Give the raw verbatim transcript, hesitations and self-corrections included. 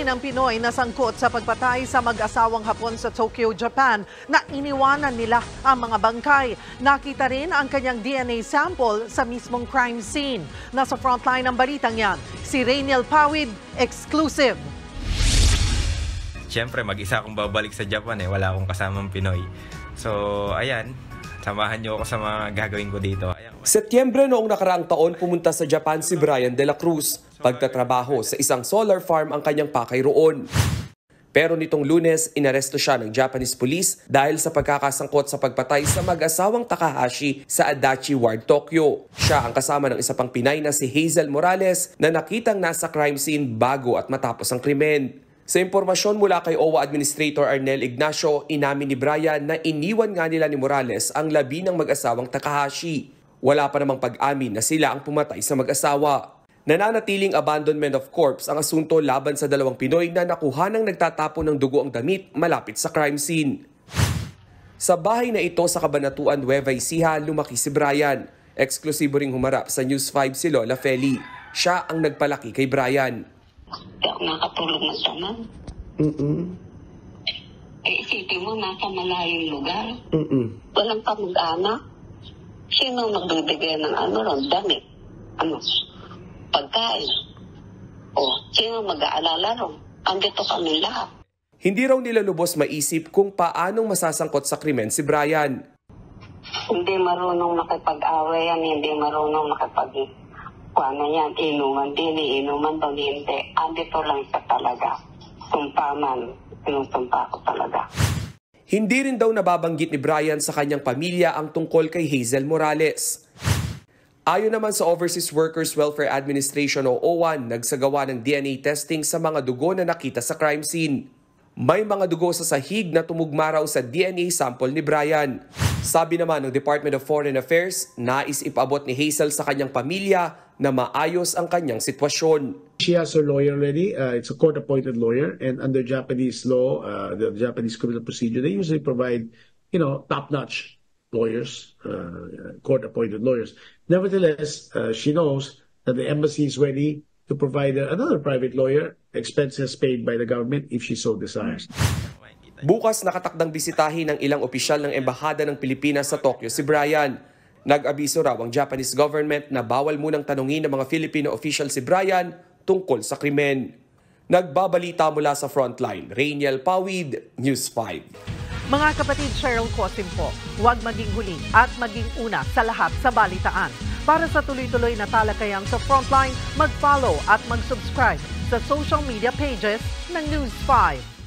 rin ang Pinoy na sangkot sa pagpatay sa mag-asawang Hapon sa Tokyo, Japan na iniwanan nila ang mga bangkay. Nakita rin ang kanyang D N A sample sa mismong crime scene. Nasa frontline ng balitang yan, si Rainiel Pawid, exclusive. Siyempre, mag-isa akong babalik sa Japan eh. Wala akong kasamang Pinoy. So, ayan. Samahan niyo ako sa mga gagawin ko dito. Ayan. Setyembre noong nakaraang taon, pumunta sa Japan si Brian De La Cruz. Pagtatrabaho sa isang solar farm ang kanyang pakay roon. Pero nitong Lunes, inaresto siya ng Japanese police dahil sa pagkakasangkot sa pagpatay sa mag-asawang Takahashi sa Adachi Ward, Tokyo. Siya ang kasama ng isa pang Pinay na si Hazel Morales na nakitang nasa crime scene bago at matapos ang krimen. Sa impormasyon mula kay O W A Administrator Arnel Ignacio, inamin ni Brian na iniwan nga nila ni Morales ang labi ng mag-asawang Takahashi. Wala pa namang pag-amin na sila ang pumatay sa mag-asawa. Nananatiling abandonment of corpse ang asunto laban sa dalawang Pinoy na nakuha ng nagtatapon ng dugo ang damit malapit sa crime scene. Sa bahay na ito sa Cabanatuan, Nueva Ecija, lumaki si Brian. Eksklusibo ring humarap sa News five si Lola Feli. Siya ang nagpalaki kay Brian. Hindi ako nakatulog ng taman. Mm-mm. Eh, isipin mo, nasa malayong lugar. Mm-mm. Walang kamag-anak. Sino magbibigay ng ano ron, damit? Ano? Pagkain. O, sino mag-aalala ron? Andito kami lahat. Hindi raw nila lubos maisip kung paanong masasangkot sa krimen si Brian. Hindi marunong makipag-away yan, hindi marunong makipag- Kuana yan, inuman din, inuman doon, hindi. Andito lang siya talaga. Sumpaman, sinusumpa ko talaga. Hindi rin daw nababanggit ni Brian sa kanyang pamilya ang tungkol kay Hazel Morales. Ayon naman sa Overseas Workers Welfare Administration o O W A, nagsagawa ng D N A testing sa mga dugo na nakita sa crime scene. May mga dugo sa sahig na tumugma raw sa D N A sample ni Brian. Sabi naman ng Department of Foreign Affairs, nais ipabot ni Hazel sa kanyang pamilya na maayos ang kanyang sitwasyon. She has her lawyer already. Uh, it's a court-appointed lawyer, and under Japanese law, uh, the Japanese criminal procedure, they usually provide, you know, top-notch lawyers, uh, court-appointed lawyers. Nevertheless, uh, she knows that the embassy is ready to provide another private lawyer, expenses paid by the government if she so desires. Bukas nakatakdang bisitahin ng ilang opisyal ng Embahada ng Pilipinas sa Tokyo si Brian. Nag-abiso raw ang Japanese government na bawal munang tanungin ng mga Filipino official si Brian tungkol sa krimen. Nagbabalita mula sa frontline, Rainiel Pawid, News five. Mga kapatid, Cheryl Cosim po, huwag maging huli at maging una sa lahat sa balitaan. Para sa tuloy-tuloy na talakayan sa frontline, mag-follow at mag-subscribe sa social media pages ng News five.